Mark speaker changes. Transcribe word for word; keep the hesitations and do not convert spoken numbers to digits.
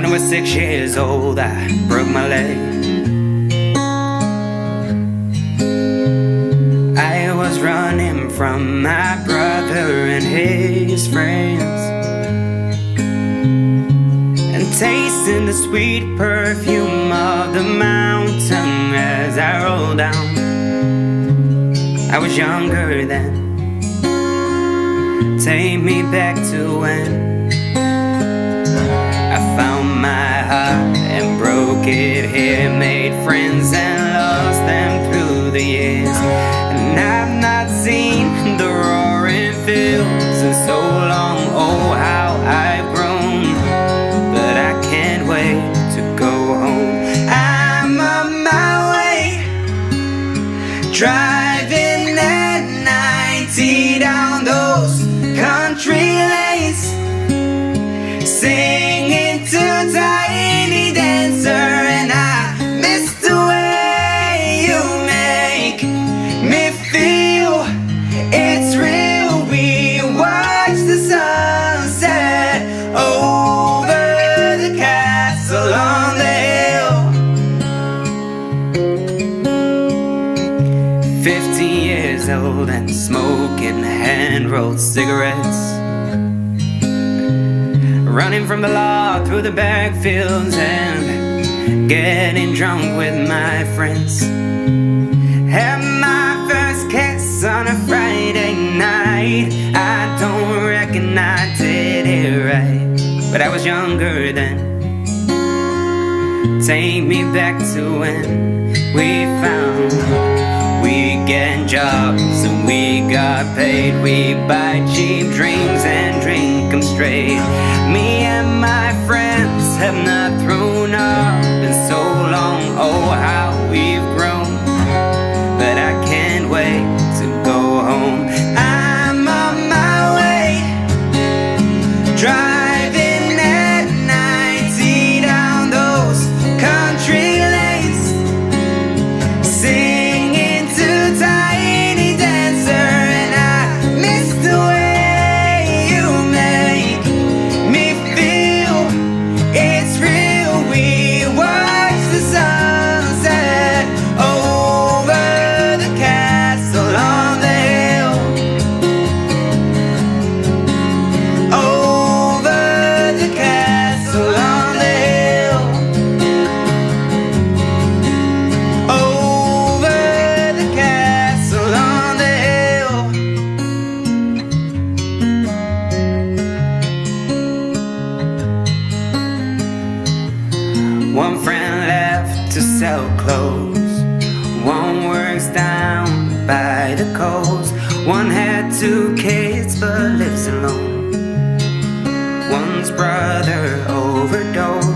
Speaker 1: When I was six years old, I broke my leg. I was running from my brother and his friends, and tasting the sweet perfume of the mountain as I rolled down. I was younger then. Take me back to when I found my heart and broke it here, made friends and lost them through the years. And I've not seen the roaring fields in so long. Oh, how I've grown, but I can't wait to go home. I'm on my way, driving at ninety down those country lanes, singing to Tiny Dancer, and I miss the way you make me feel. It's real. We watch the sunset over the castle on the hill. Fifteen years old and smoking hand-rolled cigarettes, running from the law through the backfields and getting drunk with my friends. Had my first kiss on a Friday night. I don't reckon I did it right, but I was younger then. Take me back to when we found weekend jobs and we got paid. We buy cheap drinks and drink them straight. Me and my friends have not thrown up in so long. Oh, how we've grown, but I can't wait to go home. I'm on my way, driving at ninety down those country lanes, singing to Tiny Dancer, and I miss the way you make me feel. It's real. We watch the sunset over the castle on the hill, over the castle on the hill, over the castle on the hill. One friend left to sell clothes, one works down by the coast, one had two kids but lives alone, one's brother overdosed.